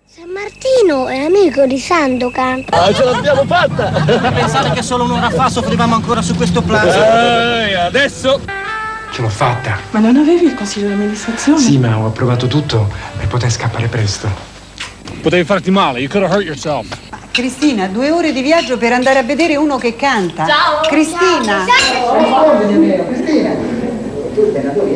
San Martino è amico di Sandokan. Ah, ce l'abbiamo fatta! Da pensare che solo un'ora fa soffrivamo ancora su questo plazo. Adesso... Ce l'ho fatta. Ma non avevi il consiglio di amministrazione? Sì, ma ho approvato tutto per poter scappare presto. Potevi farti male, you could have hurt yourself. Cristina, 2 ore di viaggio per andare a vedere uno che canta. Ciao! Cristina! Cristina! Tu sei una